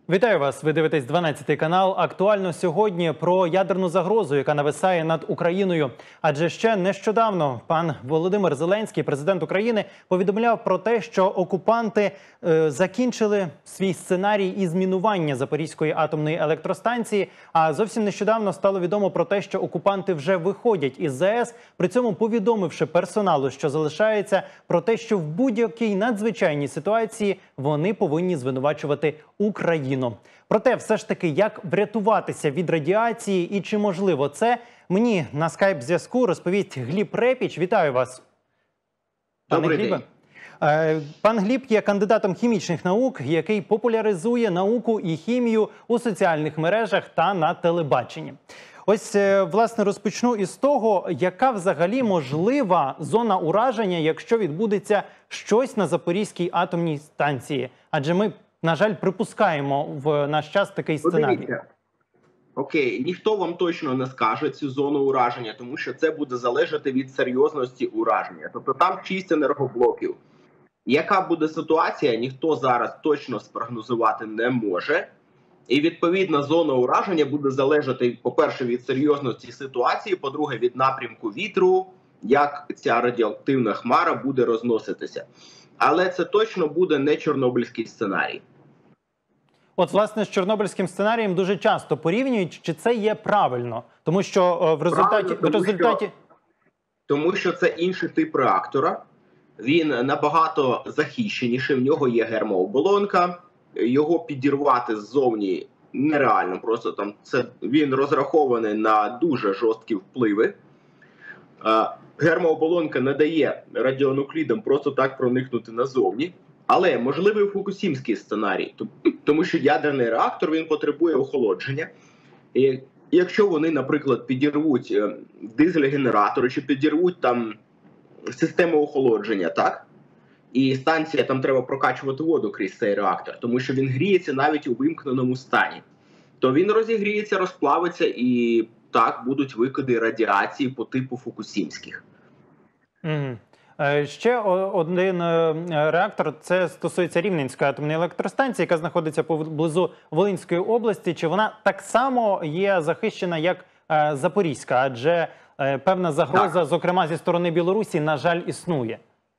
Вітаю вас! Ви дивитесь 12 канал. Актуально сьогодні про ядерну загрозу, яка нависає над Україною. Адже ще нещодавно пан Володимир Зеленський, президент України, повідомляв про те, що окупанти закінчили свій сценарій із мінування Запорізької атомної електростанції. А зовсім нещодавно стало відомо про те, що окупанти вже виходять із ЗАЕС, при цьому повідомивши персоналу, що залишається, про те, що в будь-якій надзвичайній ситуації вони повинні звинувачувати Україну. Проте, все ж таки, як врятуватися від радіації і чи можливо це, мені на скайп-зв'язку розповість Гліб Репіч. Вітаю вас. Добрий день. Пан Гліб є кандидатом хімічних наук, який популяризує науку і хімію у соціальних мережах та на телебаченні. Ось, власне, розпочну із того, яка взагалі можлива зона ураження, якщо відбудеться щось на Запорізькій атомній станції. Адже ми, на жаль, припускаємо в наш час такий сценарій. Окей, ніхто вам точно не скаже цю зону ураження, тому що це буде залежати від серйозності ураження. Тобто там 6 енергоблоків. Яка буде ситуація, ніхто зараз точно спрогнозувати не може. І, відповідно, зона ураження буде залежати, по-перше, від серйозності ситуації, по-друге, від напрямку вітру, як ця радіоактивна хмара буде розноситися. Але це точно буде не чорнобильський сценарій. От, власне, з чорнобильським сценарієм дуже часто порівнюють, чи це є правильно. Тому що в результаті... Тому що це інший тип реактора. Він набагато захищеніший, в нього є гермооболонка. Його підірвати ззовні нереально. Просто там він розрахований на дуже жорсткі впливи. Гермооболонка не дає радіонуклідам просто так проникнути назовні. Але можливий фукусімський сценарій, тому що ядерний реактор, він потребує охолодження. І якщо вони, наприклад, підірвуть дизель-генератори чи підірвуть там систему охолодження, так? І станція, там треба прокачувати воду крізь цей реактор, тому що він гріється навіть у вимкненому стані. То він розігріється, розплавиться і так будуть викиди радіації по типу фукусімських. Ще один реактор, це стосується Рівненської атомної електростанції, яка знаходиться поблизу Волинської області. Чи вона так само є захищена, як Запорізька? Адже певна загроза, зокрема зі сторони Білорусі, на жаль, існує.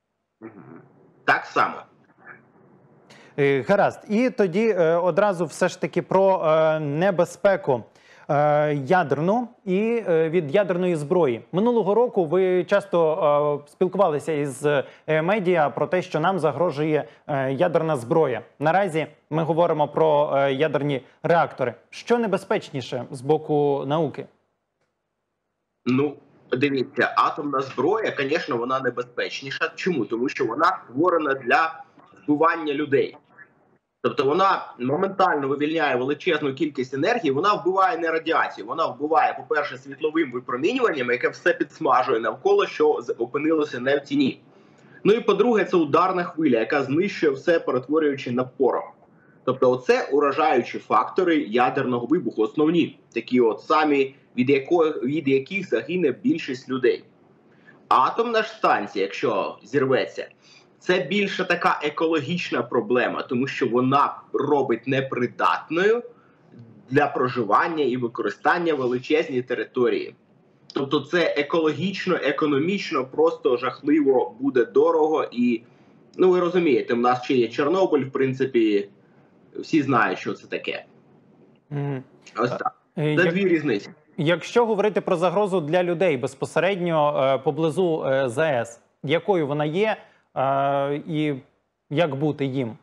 Так само. Гаразд. І тоді одразу все ж таки про небезпеку ядерну і від ядерної зброї. Минулого року ви часто спілкувалися із медіа про те, що нам загрожує ядерна зброя. Наразі ми говоримо про ядерні реактори. Що небезпечніше з боку науки? Ну, дивіться, атомна зброя, звісно, вона небезпечніша. Чому? Тому що вона створена для вбивання людей. Тобто вона моментально вивільняє величезну кількість енергії, вона вбиває не радіацію, вона вбиває, по-перше, світловим випромінюванням, яке все підсмажує навколо, що опинилося не в тіні. Ну і по-друге, це ударна хвиля, яка знищує все, перетворюючи на порох. Тобто оце уражаючі фактори ядерного вибуху, основні, такі от самі, від яких загине більшість людей. Атомна ж станція, якщо зірветься, це більше така екологічна проблема, тому що вона робить непридатною для проживання і використання величезні території. Тобто це екологічно, економічно просто жахливо буде дорого. І, ну ви розумієте, у нас ще є Чорнобиль, в принципі, всі знають, що це таке. Ось так. Це дві різниці. Якщо говорити про загрозу для людей безпосередньо поблизу ЗАЕС, якою вона є і як бути їм?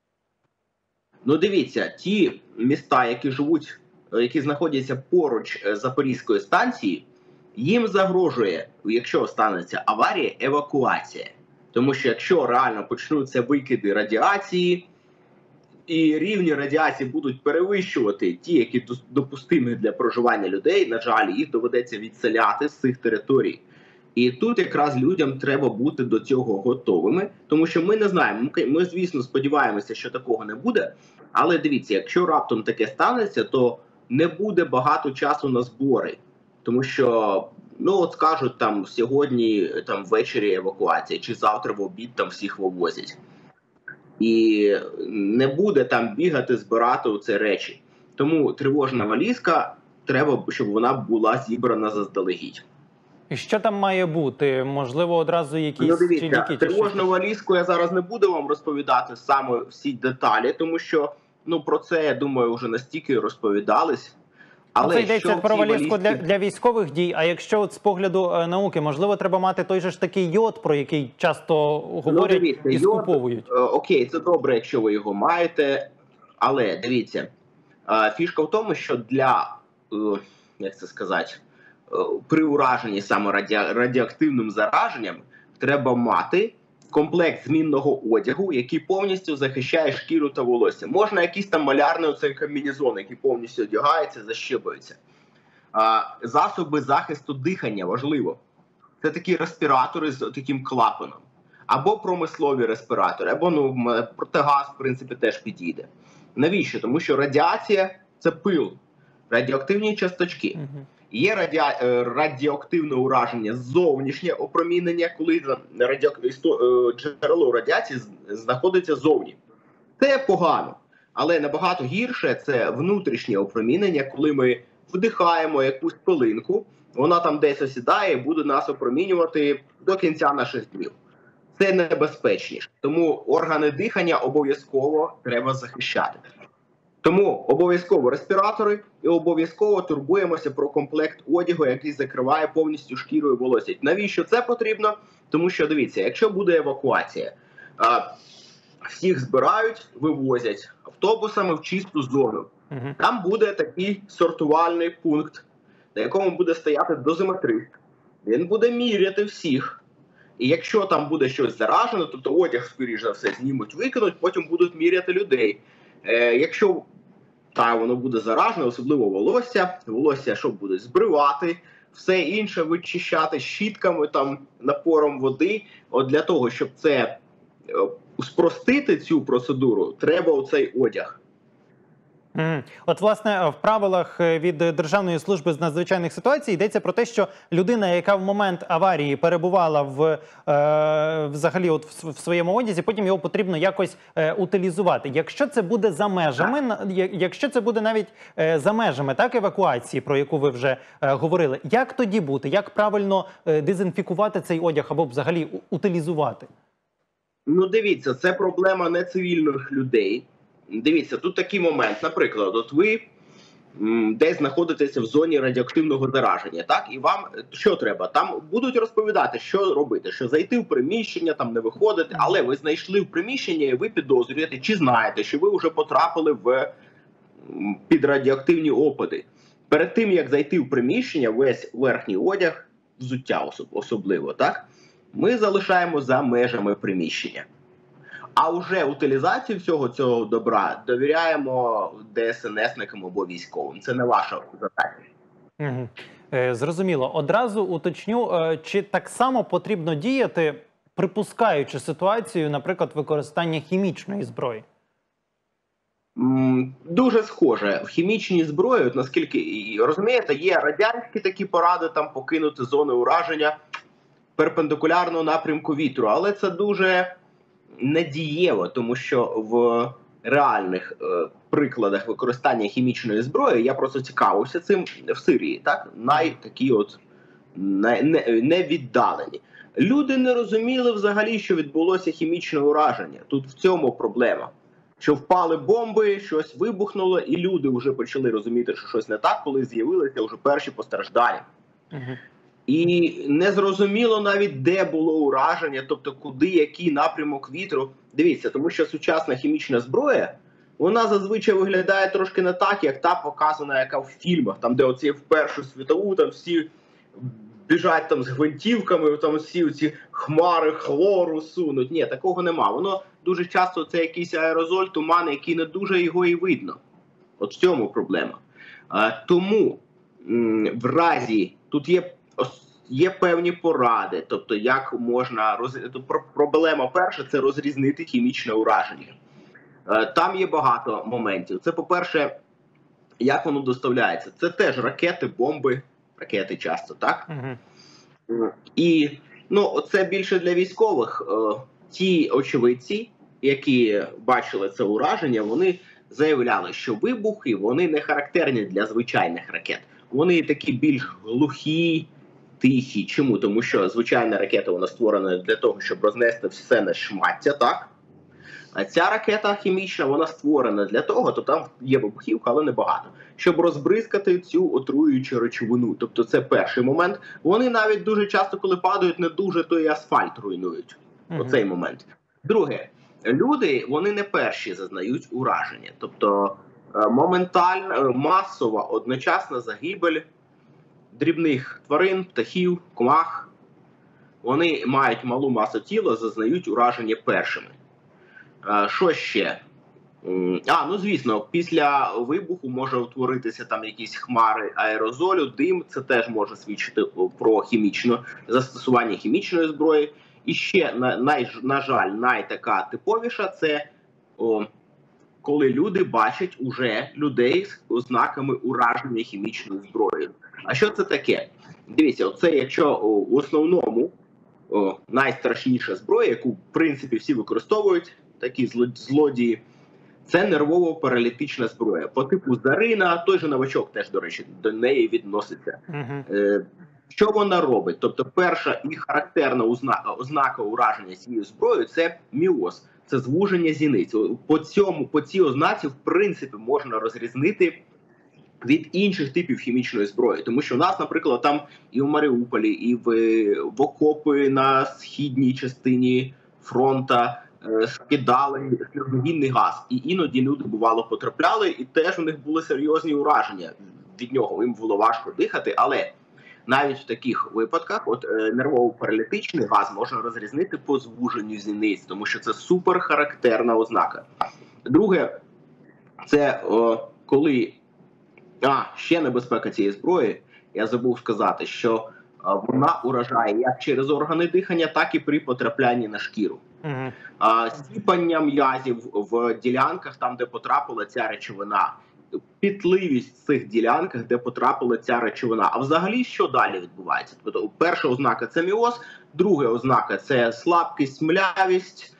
Ну дивіться, ті міста, які знаходяться поруч Запорізької станції, їм загрожує, якщо станеться аварія, евакуація. Тому що якщо реально почнуться викиди радіації, і рівні радіації будуть перевищувати ті, які допустимі для проживання людей, на жаль, їх доведеться відселяти з цих територій. І тут якраз людям треба бути до цього готовими, тому що ми не знаємо, ми, звісно, сподіваємося, що такого не буде, але дивіться, якщо раптом таке станеться, то не буде багато часу на збори, тому що, ну от скажуть, там сьогодні там ввечері евакуація, чи завтра в обід там всіх вивозять. і не буде там бігати, збирати оце речі. Тому тривожна валізка, треба, щоб вона була зібрана заздалегідь. І що там має бути? Можливо, одразу якісь Ну, дивіться, чи ліки, чи тривожну щось? валізку я зараз не буду вам розповідати саме всі деталі, тому що про це, я думаю, вже настільки розповідались. Але Це йдеться що в про цій валізку валізці... для військових дій, а якщо от з погляду науки, можливо, треба мати той же ж такий йод, про який часто говорять дивіться, і скуповують. Окей, це добре, якщо ви його маєте, але дивіться, фішка в тому, що для, як це сказати, при ураженні саме радіоактивним зараженням треба мати комплект змінного одягу, який повністю захищає шкіру та волосся. Можна якийсь там малярний оцей комбінезон, який повністю одягається, защебується. Засоби захисту дихання важливо. Це такі респіратори з таким клапаном. Або промислові респіратори, або протигаз, в принципі, теж підійде. Навіщо? Тому що радіація – це пил, радіоактивні часточки. Є радіоактивне ураження, зовнішнє опромінення, коли джерело радіації знаходиться зовні. Це погано, але набагато гірше – це внутрішнє опромінення, коли ми вдихаємо якусь пилинку, вона там десь осідає і буде нас опромінювати до кінця наших днів. Це небезпечніше. Тому органи дихання обов'язково треба захищати. Тому обов'язково респіратори і обов'язково турбуємося про комплект одягу, який закриває повністю шкіру і волосся. Навіщо це потрібно? Тому що, дивіться, якщо буде евакуація, всіх збирають, вивозять автобусами в чисту зону. Там буде такий сортувальний пункт, на якому буде стояти дозиметрист. Він буде міряти всіх. І якщо там буде щось заражено, то одяг, скоріш за все, знімуть, викинуть, потім будуть міряти людей. Якщо воно буде заражено, особливо волосся що будуть збривати, все інше вичищати щітками, напором води. От для того, щоб це спростити цю процедуру, треба оцей одяг. От, власне, в правилах від Державної служби з надзвичайних ситуацій йдеться про те, що людина, яка в момент аварії перебувала взагалі в своєму одязі, потім його потрібно якось утилізувати. Якщо це буде за межами, якщо це буде навіть за межами евакуації, про яку ви вже говорили, як тоді бути? Як правильно дезінфікувати цей одяг або взагалі утилізувати? Ну, дивіться, це проблема не цивільних людей. Дивіться, тут такий момент. Наприклад, от ви десь знаходитеся в зоні радіоактивного зараження, так? І вам що треба? Там будуть розповідати, що робити, що зайти в приміщення, там не виходити, але ви знайшли в приміщення і ви підозрюєте, чи знаєте, що ви вже потрапили під радіоактивні опади. Перед тим, як зайти в приміщення, весь верхній одяг, взуття особливо, так? Ми залишаємо за межами приміщення. А вже утилізацію всього цього добра довіряємо ДСНСникам або військовим. Це не ваша задача. Зрозуміло. Одразу уточню, чи так само потрібно діяти, припускаючи ситуацію, наприклад, використання хімічної зброї? Дуже схоже. В хімічній зброї, наскільки, розумієте, є радянські такі поради, там покинути зони ураження перпендикулярно напрямку вітру, але це дуже недієво, тому що в реальних прикладах використання хімічної зброї, я просто цікавився цим в Сирії, так? Невіддалені. Люди не розуміли взагалі, що відбулося хімічне ураження. Тут в цьому проблема. Що впали бомби, щось вибухнуло, і люди вже почали розуміти, що щось не так, коли з'явилися вже перші постраждалі. І не зрозуміло навіть, де було ураження, тобто куди, який напрямок вітру. Дивіться, тому що сучасна хімічна зброя, вона зазвичай виглядає трошки не так, як та показана, яка в фільмах, там де оці в Першу світову, там всі біжать там з гвинтівками, там всі ці хмари хлору сунуть. Ні, такого нема. Воно дуже часто це якийсь аерозоль, туман, який не дуже його і видно. От в цьому проблема. Тому в разі, тут є певні поради, тобто як можна, проблема перша – це розрізнити хімічне ураження. Там є багато моментів. Це, по-перше, як воно доставляється. Це теж ракети, бомби, ракети часто, так? І це більше для військових. Ті очевидці, які бачили це ураження, вони заявляли, що вибухи вони не характерні для звичайних ракет. Вони такі більш глухі, тихі. Чому? Тому що звичайна ракета вона створена для того, щоб рознести все на шмаття, так? А ця ракета хімічна, вона створена для того, то там є вибухівка, але небагато, щоб розбризкати цю отруюючу речовину. Тобто це перший момент. Вони навіть дуже часто, коли падають, не дуже той асфальт руйнують. Оцей момент. Друге, люди, вони не перші зазнають ураження. Тобто моментальна, масова, одночасна загибель дрібних тварин, птахів, комах. Вони мають малу масу тіла, зазнають ураження першими. Що ще? Ну звісно, після вибуху може утворитися там якісь хмари аерозолю, дим, це теж може свідчити про застосування хімічної зброї. І ще, на жаль, найтака типовіша – це коли люди бачать уже людей з ознаками ураження хімічною зброєю. А що це таке? Дивіться, оце якщо в основному найстрашніша зброя, яку в принципі всі використовують, такі злодії, це нервово-паралітична зброя. По типу Зарина, той же новачок теж, до речі, до неї відноситься. Що вона робить? Тобто перша і характерна ознака ураження цією зброєю – це міоз, це звуження зіниць. По цій ознаці, в принципі, можна розрізнити від інших типів хімічної зброї. Тому що у нас, наприклад, там і в Маріуполі, і в окопи на східній частині фронта скидали сльозогінний газ. І іноді люди, бувало, потрапляли, і теж у них були серйозні ураження від нього. Їм було важко дихати, але навіть в таких випадках нервово-паралітичний газ можна розрізнити по звуженню зіниць, тому що це суперхарактерна ознака. Друге, це коли... ще небезпека цієї зброї, я забув сказати, що вона уражає як через органи дихання, так і при потраплянні на шкіру. Сіпання м'язів в ділянках, там де потрапила ця речовина, пітливість в цих ділянках, де потрапила ця речовина. А взагалі, що далі відбувається? Тобто, перша ознака – це міоз, друга ознака – це слабкість, млявість,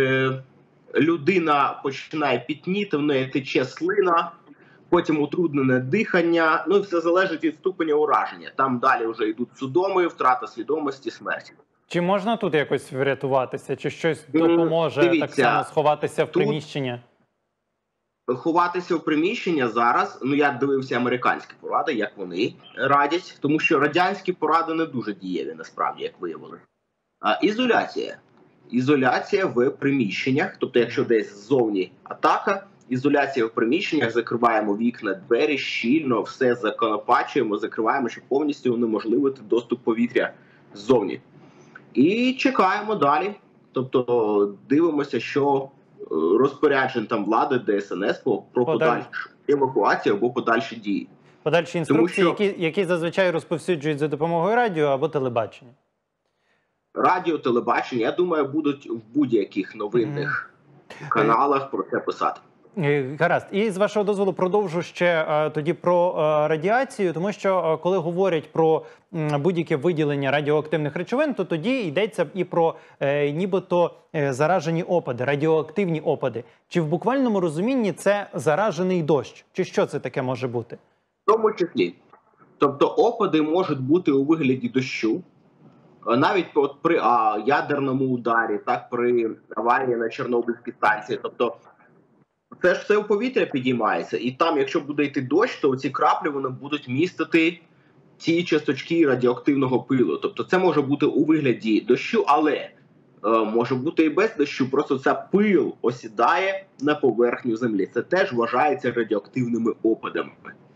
людина починає пітніти, в неї тече слина, потім утруднене дихання, і все залежить від ступеня ураження. Там далі вже йдуть судоми, втрата свідомості, смерть. Чи можна тут якось врятуватися? Чи щось допоможе так само сховатися в приміщення? Ховатися в приміщення зараз, я дивився американські поради, як вони радять, тому що радянські поради не дуже дієві, насправді, як виявилося. Ізоляція. Ізоляція в приміщеннях, тобто якщо десь ззовні атака, ізоляція в приміщеннях, закриваємо вікна, двері щільно, все законопачуємо, закриваємо, щоб повністю унеможливити доступ повітря ззовні. І чекаємо далі, тобто дивимося, що розпоряджень там влади, ДСНС про подальшу евакуацію або подальші дії. Подальші інструкції, які зазвичай розповсюджують за допомогою радіо або телебачення? Радіо, телебачення, я думаю, будуть в будь-яких новинних каналах про це писати. Гаразд. І з вашого дозволу продовжу ще тоді про радіацію, тому що коли говорять про будь-яке виділення радіоактивних речовин, то тоді йдеться і про нібито заражені опади, радіоактивні опади. Чи в буквальному розумінні це заражений дощ? Чи що це таке може бути? В тому числі. Тобто опади можуть бути у вигляді дощу, навіть при ядерному ударі, так при аварії на Чорнобильській станції. Тобто це ж все в повітря підіймається, і там, якщо буде йти дощ, то ці краплі вони будуть містити ці часточки радіоактивного пилу. Тобто це може бути у вигляді дощу, але може бути і без дощу, просто ця пил осідає на поверхню землі. Це теж вважається радіоактивними опадами.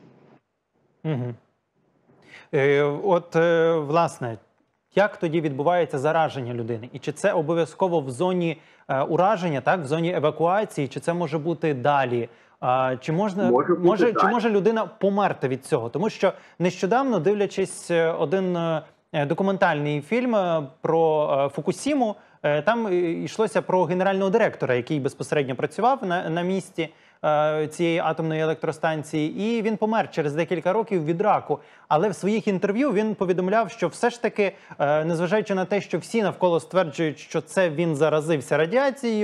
Власне, як тоді відбувається зараження людини? І чи це обов'язково в зоні ураження, так, в зоні евакуації, чи це може бути далі? Чи може людина померти від цього? Тому що нещодавно, дивлячись один документальний фільм про Фукусіму, там йшлося про генерального директора, який безпосередньо працював на місці цієї атомної електростанції, і він помер через декілька років від раку. Але в своїх інтерв'ю він повідомляв, що все ж таки, незважаючи на те, що всі навколо стверджують, що це він заразився радіацією,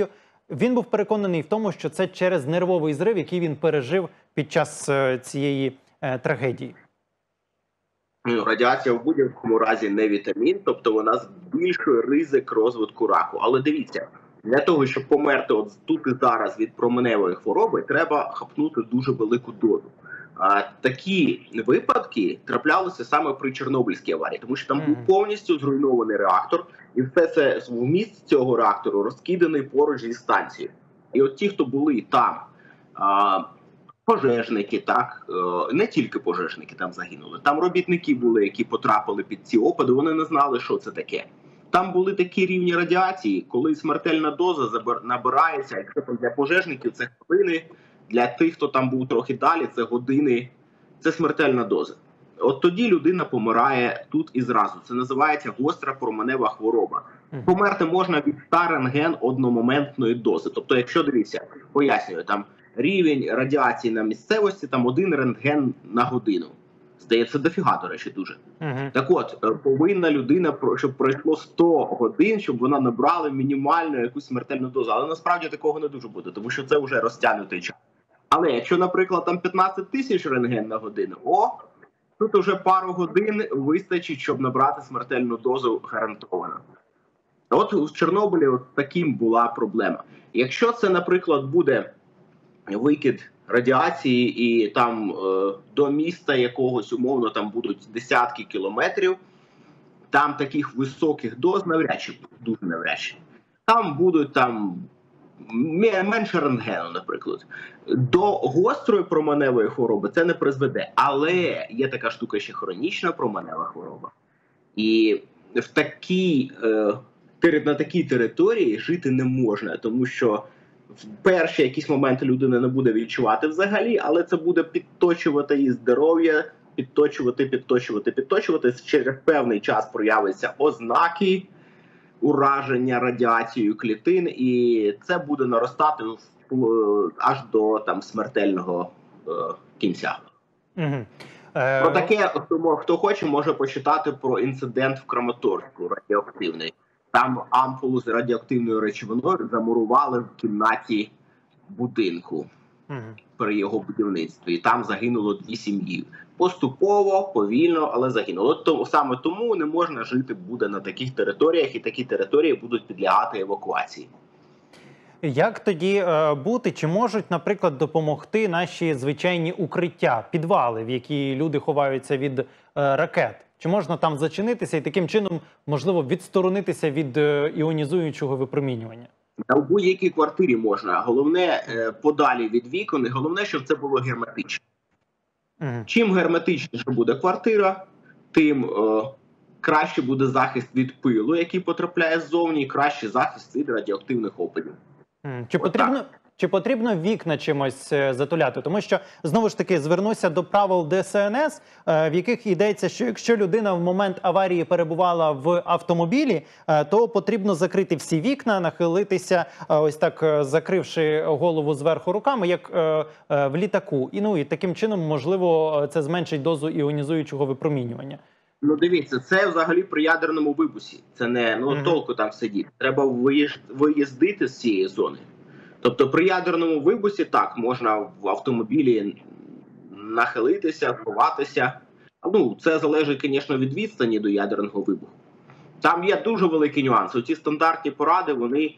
Він був переконаний в тому, що це через нервовий зрив, який він пережив під час цієї трагедії. Ну, радіація в будь-якому разі не вітамін, тобто вона збільшує ризик розвитку раку. Але дивіться, для того, щоб померти от тут і зараз від променевої хвороби, треба хапнути дуже велику дозу. Такі випадки траплялися саме при Чорнобильській аварії, тому що там був повністю зруйнований реактор, і все це вміст цього реактору розкиданий поруч зі станцією. І от ті, хто були там, пожежники, так, не тільки пожежники там загинули, там робітники були, які потрапили під ці опади, вони не знали, що це таке. Там були такі рівні радіації, коли смертельна доза набирається, якщо для пожежників це хвилини, для тих, хто там був трохи далі, це години, це смертельна доза. От тоді людина помирає тут і зразу. Це називається гостра променева хвороба. Померти можна від 100 рентген одномоментної дози. Тобто, якщо, дивіться, пояснюю, там рівень радіації на місцевості, там 1 рентген на годину. Здається, дофіга, до речі, дуже. Так от, повинна людина, щоб пройшло 100 годин, щоб вона набрала мінімальну якусь смертельну дозу. Але насправді такого не дуже буде, тому що це вже розтягнутий час. Але якщо, наприклад, там 15 тисяч рентген на годину, тут уже пару годин вистачить, щоб набрати смертельну дозу гарантовано. От у Чорнобилі от таким була проблема. Якщо це, наприклад, буде викид радіації і там до міста якогось умовно там будуть десятки кілометрів, там таких високих доз навряд чи, дуже навряд чи. Там будуть там менше рентгену, наприклад. До гострої променевої хвороби це не призведе. Але є така штука ще хронічна променева хвороба. І на такій території жити не можна, тому що в перші якісь моменти людина не буде відчувати взагалі, але це буде підточувати її здоров'я, підточувати. Через певний час проявляться ознаки ураження радіацією клітин, і це буде наростати аж до там смертельного кінця. Про таке, хто хоче, може почитати про інцидент в Краматорську радіоактивний. Там ампулу з радіоактивною речовиною замурували в кімнаті будинку при його будівництві. І там загинуло 2 сім'ї. Поступово, повільно, але загинуло. Саме тому не можна жити буде на таких територіях, і такі території будуть підлягати евакуації. Як тоді бути? Чи можуть, наприклад, допомогти наші звичайні укриття, підвали, в які люди ховаються від ракет? Чи можна там зачинитися і таким чином, можливо, відсторонитися від іонізуючого випромінювання? У будь-якій квартирі можна. Головне, подалі від вікон, і головне, щоб це було герметично. Чим герметичніше буде квартира, тим краще буде захист від пилу, який потрапляє ззовні, і кращий захист від радіоактивних опадів. Чи потрібно вікна чимось затуляти? Тому що, знову ж таки, звернуся до правил ДСНС, в яких йдеться, що якщо людина в момент аварії перебувала в автомобілі, то потрібно закрити всі вікна, нахилитися, ось так закривши голову зверху руками, як в літаку. І таким чином, можливо, це зменшить дозу іонізуючого випромінювання. Ну, дивіться, це взагалі при ядерному вибусі. Це не толку там сидіти. Треба виїздити з цієї зони. Тобто при ядерному вибусі, так, можна в автомобілі нахилитися, ховатися. Це залежить, звісно, від відстані до ядерного вибуху. Там є дуже великий нюанс. Ці стандартні поради, вони,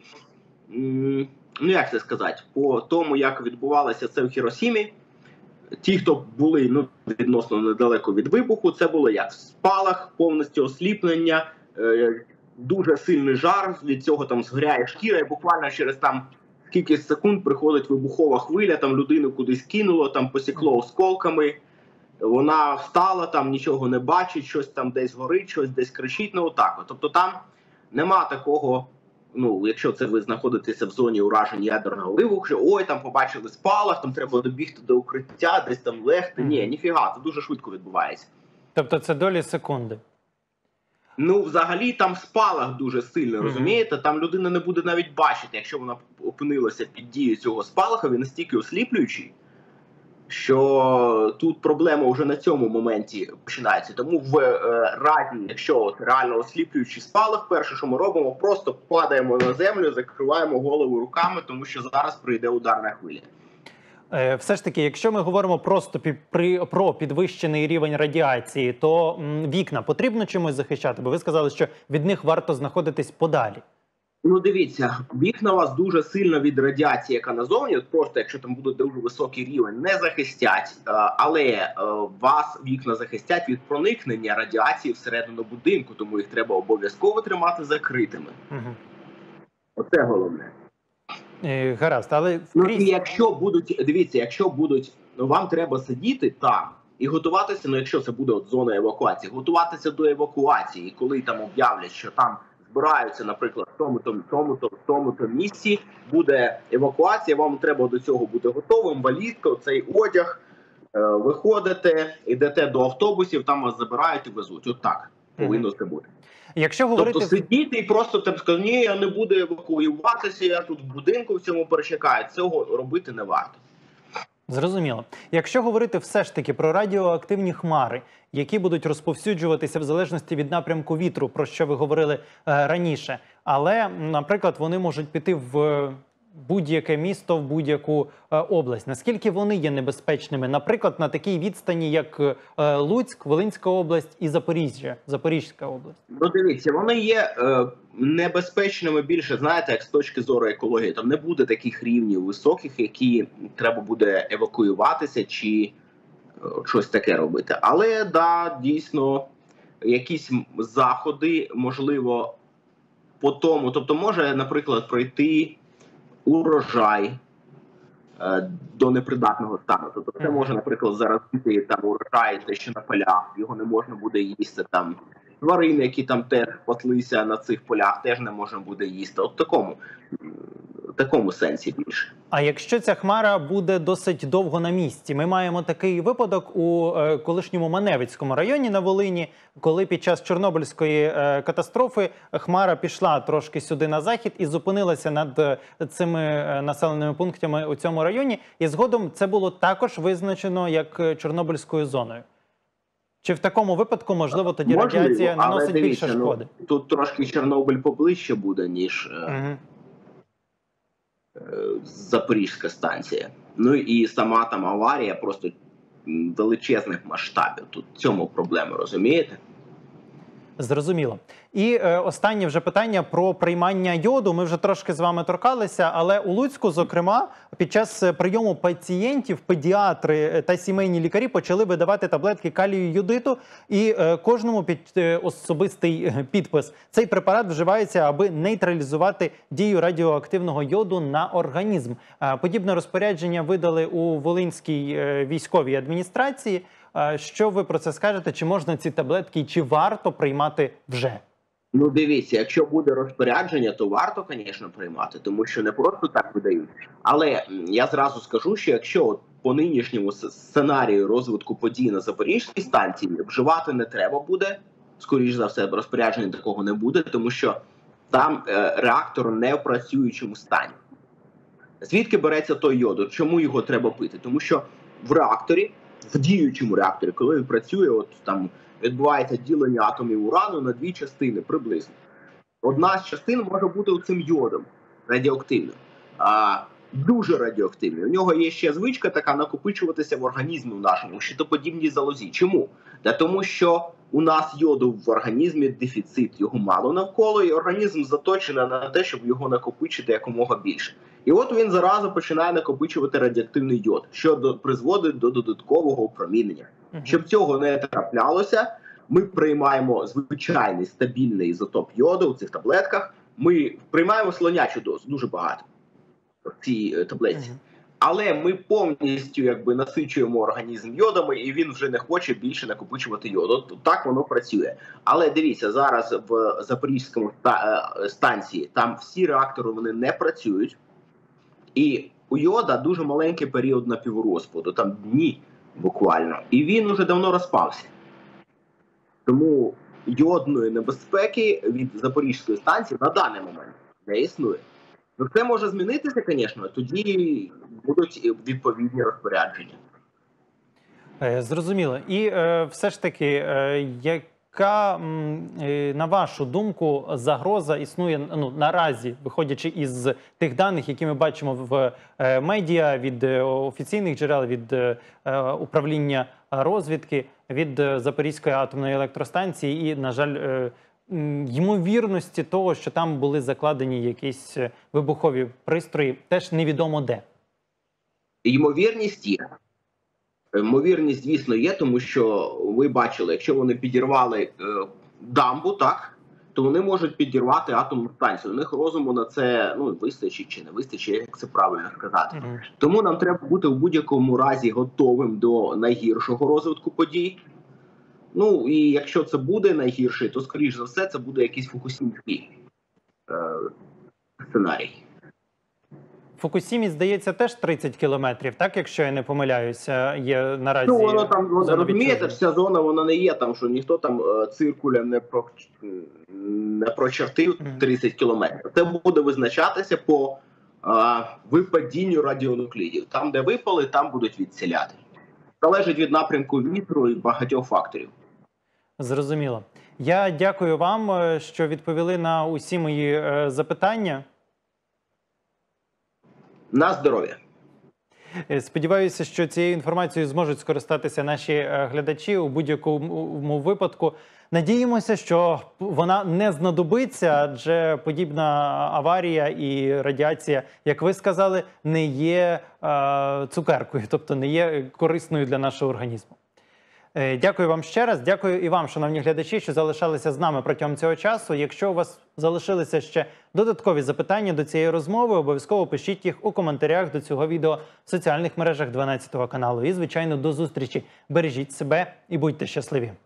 як це сказати, по тому, як відбувалося це в Хіросімі, ті, хто були відносно недалеко від вибуху, це було як спалах, повністю осліплення, дуже сильний жар, від цього там згоряє шкіра, і буквально через там кількість секунд приходить вибухова хвиля, там людину кудись кинуло, там посікло осколками, вона встала, там нічого не бачить, щось там десь горить, щось десь кричить, отак. Тобто там нема такого, якщо це ви знаходитеся в зоні ураження ядерного вибуху, що там побачили спалах, там треба добігти до укриття, десь там легти. Ні, ніфіга, це дуже швидко відбувається. Тобто це долі секунди? Взагалі там спалах дуже сильно, розумієте? Там людина не буде навіть бачити, якщо вона опинилася під дією цього спалаха, він настільки осліплюючий, що тут проблема вже на цьому моменті починається. Тому в разі, якщо от реально осліплюючий спалах, перше, що ми робимо, просто падаємо на землю, закриваємо голову руками, тому що зараз прийде ударна хвиля. Все ж таки, якщо ми говоримо просто про підвищений рівень радіації, то вікна потрібно чимось захищати? Бо ви сказали, що від них варто знаходитись подалі. Ну, дивіться, вікна вас дуже сильно від радіації, яка назовні, от просто якщо там буде дуже високий рівень, не захистять, але вас вікна захистять від проникнення радіації всередину будинку, тому їх треба обов'язково тримати закритими. Угу. Оце головне. Гаразд, але Ну, і якщо будуть, дивіться, якщо будуть, ну, вам треба сидіти там і готуватися, ну, якщо це буде от зона евакуації, готуватися до евакуації, і коли там об'являть, що там збираються, наприклад, в тому-то місці буде евакуація, вам треба до цього бути готовим, валізка, цей одяг, виходите, йдете до автобусів, там вас забирають і везуть. От так повинно це бути. Якщо говорити... Тобто сидіти і просто там сказати, ні, я не буду евакуюватися, я тут в будинку в цьому перечекаю, цього робити не варто. Зрозуміло. Якщо говорити все ж таки про радіоактивні хмари, які будуть розповсюджуватися в залежності від напрямку вітру, про що ви говорили раніше, але, наприклад, вони можуть піти в будь-яке місто, в будь-яку область. Наскільки вони є небезпечними? Наприклад, на такій відстані, як Луцьк, Волинська область і Запоріжжя, Запорізька область. Ну, дивіться, вони є небезпечними більше, знаєте, як з точки зору екології. Там не буде таких рівнів високих, які треба буде евакуюватися чи щось таке робити. Але, да, дійсно, якісь заходи, можливо, по тому. Тобто може, наприклад, пройти урожай до непридатного стану. Тобто це може, наприклад, заразити там урожай, те, що на полях, його не можна буде їсти. Там тварини, які там теж паслися на цих полях, теж не можна буде їсти. От в такому сенсі більше. А якщо ця хмара буде досить довго на місці? Ми маємо такий випадок у колишньому Маневицькому районі на Волині, коли під час Чорнобильської катастрофи хмара пішла трошки сюди на захід і зупинилася над цими населеними пунктами у цьому районі. І згодом це було також визначено як Чорнобильською зоною. Чи в такому випадку, можливо, тоді радіація наносить більше шкоди? Ну, тут трошки Чорнобиль поближче буде, ніж Запорізька станція. Ну і сама там аварія просто величезних масштабів. Тут в цьому проблема, розумієте? Зрозуміло. І останнє вже питання про приймання йоду. Ми вже трошки з вами торкалися, але у Луцьку, зокрема, під час прийому пацієнтів педіатри та сімейні лікарі почали видавати таблетки калію йодиту і кожному під особистий підпис. Цей препарат вживається, аби нейтралізувати дію радіоактивного йоду на організм. Подібне розпорядження видали у Волинській військовій адміністрації. Що ви про це скажете? Чи можна ці таблетки, чи варто приймати вже? Ну, дивіться, якщо буде розпорядження, то варто, звісно, приймати, тому що не просто так видають. Але я зразу скажу, що якщо по нинішньому сценарію розвитку подій на Запорізькій станції вживати не треба буде, скоріш за все, розпорядження такого не буде, тому що там реактор не в працюючому стані. Звідки береться той йод? Чому його треба пити? Тому що в реакторі, в діючому реакторі, коли він працює, от там відбувається ділення атомів урану на дві частини приблизно. Одна з частин може бути цим йодом радіоактивним, дуже радіоактивним. У нього є ще звичка така накопичуватися в організмі в нашому, щитоподібній залозі. Чому? Тому що у нас йоду в організмі дефіцит, його мало навколо, і організм заточений на те, щоб його накопичити якомога більше. І от він зараза починає накопичувати радіоактивний йод, що призводить до додаткового опромінення. Щоб цього не траплялося, ми приймаємо звичайний стабільний ізотоп йоду у цих таблетках. Ми приймаємо слонячу дозу, дуже багато в цій таблетці. Але ми повністю насичуємо організм йодами, і він вже не хоче більше накопичувати йод. От так воно працює. Але дивіться, зараз в Запорізькому станції там всі реактори вони не працюють. І у йода дуже маленький період напіврозпаду, там дні буквально. І він уже давно розпався. Тому йодної небезпеки від Запорізької станції на даний момент не існує. Ну, це може змінитися, звісно, тоді будуть відповідні розпорядження. Зрозуміло. І все ж таки, яка, на вашу думку, загроза існує наразі, виходячи із тих даних, які ми бачимо в медіа, від офіційних джерел, від управління розвідки, від Запорізької атомної електростанції і, на жаль, ймовірності того, що там були закладені якісь вибухові пристрої, теж невідомо де? Ймовірність є. Ймовірність, звісно, є, тому що ви бачили, якщо вони підірвали дамбу, так, то вони можуть підірвати атомну станцію. У них розуму на це вистачить чи не вистачить, як це правильно сказати. Тому нам треба бути в будь-якому разі готовим до найгіршого розвитку подій. Ну, і якщо це буде найгірший, то, скоріш за все, це буде якийсь фукусімський сценарій. Фукусімі, здається, теж 30 кілометрів, так, якщо я не помиляюся, є наразі. Ну, воно там, розумієте, відчуження. вся зона, вона не є там, що ніхто там циркулем не прочертив 30 кілометрів. Це буде визначатися по випадінню радіонуклідів. Там, де випали, там будуть відселяти. Залежить від напрямку вітру і багатьох факторів. Зрозуміло. Я дякую вам, що відповіли на усі мої запитання. На здоров'я. Сподіваюся, що цією інформацією зможуть скористатися наші глядачі у будь-якому випадку. Надіємося, що вона не знадобиться, адже подібна аварія і радіація, як ви сказали, не є цукеркою, тобто не є корисною для нашого організму. Дякую вам ще раз. Дякую і вам, шановні глядачі, що залишалися з нами протягом цього часу. Якщо у вас залишилися ще додаткові запитання до цієї розмови, обов'язково пишіть їх у коментарях до цього відео в соціальних мережах 12 каналу. І, звичайно, до зустрічі. Бережіть себе і будьте щасливі.